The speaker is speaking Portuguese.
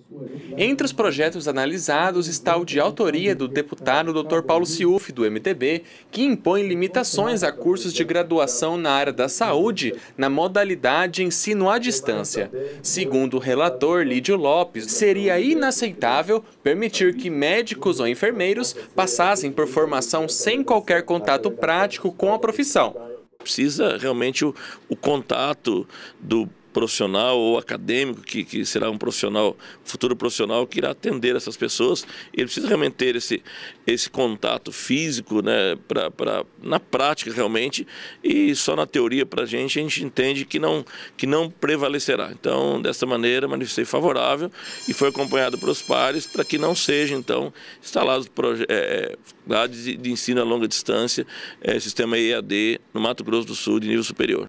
Entre os projetos analisados está o de autoria do deputado Dr. Paulo Sciuffi, do MDB, que impõe limitações a cursos de graduação na área da saúde na modalidade ensino à distância. Segundo o relator Lídio Lopes, seria inaceitável permitir que médicos ou enfermeiros passassem por formação sem qualquer contato prático com a profissão. Precisa realmente o contato do profissional ou acadêmico, que será um profissional, futuro profissional que irá atender essas pessoas. Ele precisa realmente ter esse contato físico, né, na prática realmente, e só na teoria para a gente entende que não prevalecerá. Então, dessa maneira, manifestei favorável e foi acompanhado pelos pares para que não seja, então, instalados grades de ensino a longa distância, sistema EAD no Mato Grosso do Sul de nível superior.